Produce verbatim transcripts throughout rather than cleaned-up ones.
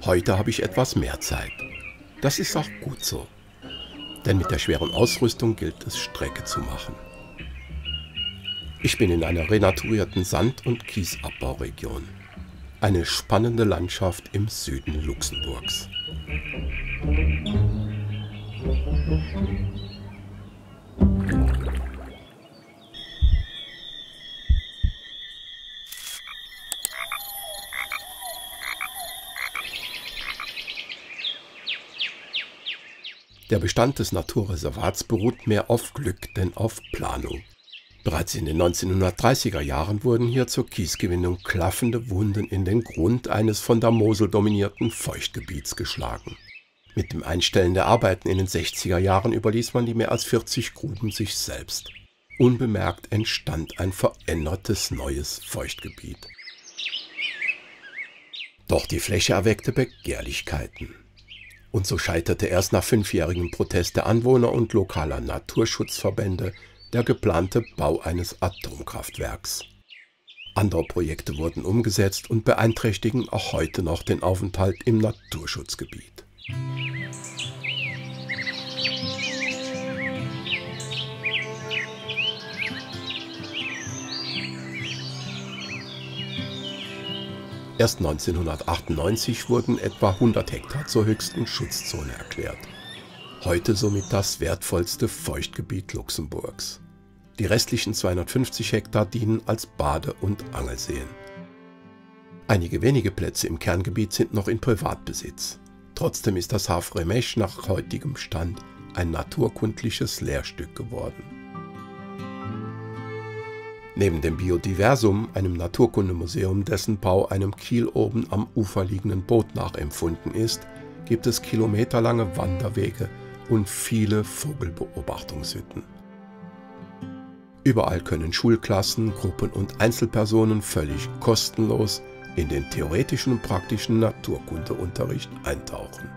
Heute habe ich etwas mehr Zeit. Das ist auch gut so. Denn mit der schweren Ausrüstung gilt es, Strecke zu machen. Ich bin in einer renaturierten Sand- und Kiesabbauregion. Eine spannende Landschaft im Süden Luxemburgs. Der Bestand des Naturreservats beruht mehr auf Glück denn auf Planung. Bereits in den neunzehnhundertdreißiger Jahren wurden hier zur Kiesgewinnung klaffende Wunden in den Grund eines von der Mosel dominierten Feuchtgebiets geschlagen. Mit dem Einstellen der Arbeiten in den sechziger Jahren überließ man die mehr als vierzig Gruben sich selbst. Unbemerkt entstand ein verändertes neues Feuchtgebiet. Doch die Fläche erweckte Begehrlichkeiten. Und so scheiterte erst nach fünfjährigem Protest der Anwohner und lokaler Naturschutzverbände der geplante Bau eines Atomkraftwerks. Andere Projekte wurden umgesetzt und beeinträchtigen auch heute noch den Aufenthalt im Naturschutzgebiet. Erst neunzehnhundertachtundneunzig wurden etwa hundert Hektar zur höchsten Schutzzone erklärt. Heute somit das wertvollste Feuchtgebiet Luxemburgs. Die restlichen zweihundertfünfzig Hektar dienen als Bade- und Angelseen. Einige wenige Plätze im Kerngebiet sind noch in Privatbesitz. Trotzdem ist das Havre-Mesch nach heutigem Stand ein naturkundliches Lehrstück geworden. Neben dem Biodiversum, einem Naturkundemuseum, dessen Bau einem Kiel oben am Ufer liegenden Boot nachempfunden ist, gibt es kilometerlange Wanderwege und viele Vogelbeobachtungshütten. Überall können Schulklassen, Gruppen und Einzelpersonen völlig kostenlos in den theoretischen und praktischen Naturkundeunterricht eintauchen.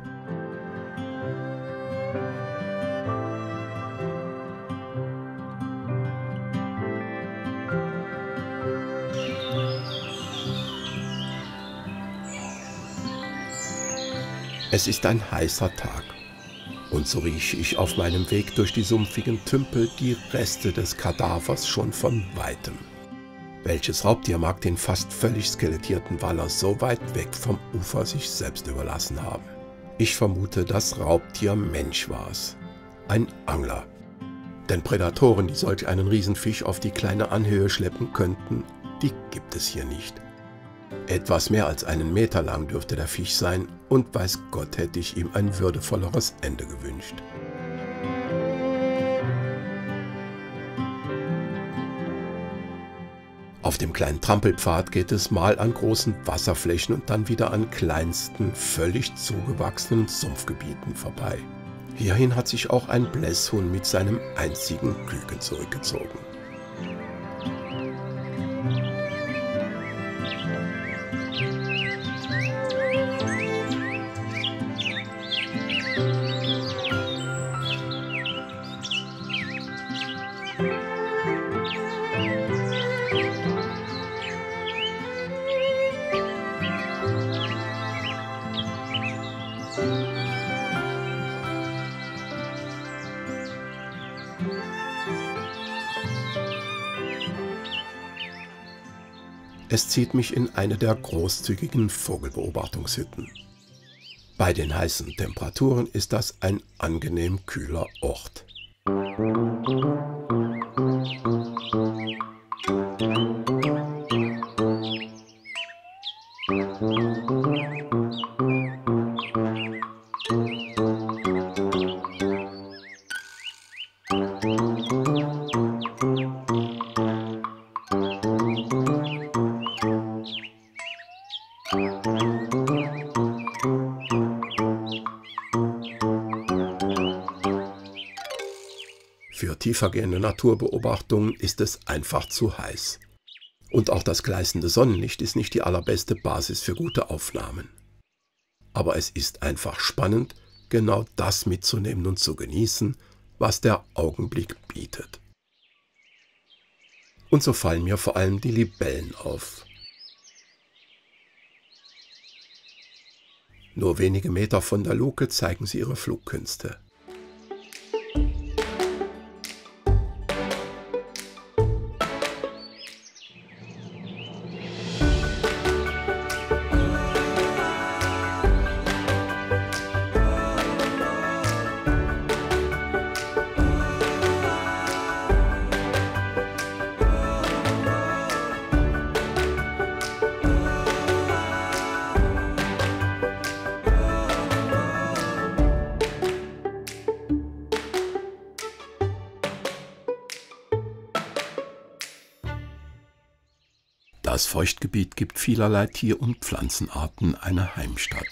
Es ist ein heißer Tag und so rieche ich auf meinem Weg durch die sumpfigen Tümpel die Reste des Kadavers schon von weitem. Welches Raubtier mag den fast völlig skelettierten Waller so weit weg vom Ufer sich selbst überlassen haben? Ich vermute, das Raubtier Mensch war es. Ein Angler. Denn Prädatoren, die solch einen Riesenfisch auf die kleine Anhöhe schleppen könnten, die gibt es hier nicht. Etwas mehr als einen Meter lang dürfte der Fisch sein und weiß Gott hätte ich ihm ein würdevolleres Ende gewünscht. Auf dem kleinen Trampelpfad geht es mal an großen Wasserflächen und dann wieder an kleinsten, völlig zugewachsenen Sumpfgebieten vorbei. Hierhin hat sich auch ein Blässhuhn mit seinem einzigen Küken zurückgezogen. Es zieht mich in eine der großzügigen Vogelbeobachtungshütten. Bei den heißen Temperaturen ist das ein angenehm kühler Ort. Für tiefergehende Naturbeobachtungen ist es einfach zu heiß. Und auch das gleißende Sonnenlicht ist nicht die allerbeste Basis für gute Aufnahmen. Aber es ist einfach spannend, genau das mitzunehmen und zu genießen, was der Augenblick bietet. Und so fallen mir vor allem die Libellen auf. Nur wenige Meter von der Luke zeigen sie ihre Flugkünste. Das Feuchtgebiet gibt vielerlei Tier- und Pflanzenarten eine Heimstatt.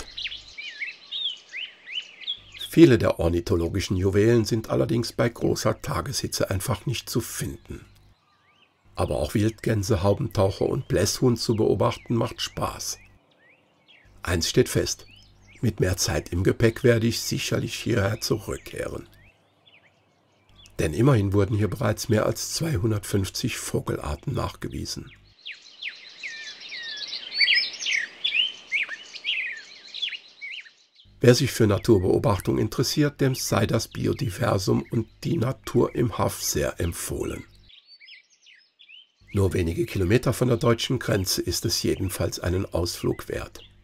Viele der ornithologischen Juwelen sind allerdings bei großer Tageshitze einfach nicht zu finden. Aber auch Wildgänse, Haubentaucher und Blässhuhn zu beobachten macht Spaß. Eins steht fest: Mit mehr Zeit im Gepäck werde ich sicherlich hierher zurückkehren. Denn immerhin wurden hier bereits mehr als zweihundertfünfzig Vogelarten nachgewiesen. Wer sich für Naturbeobachtung interessiert, dem sei das Biodiversum und die Natur im Haff sehr empfohlen. Nur wenige Kilometer von der deutschen Grenze ist es jedenfalls einen Ausflug wert.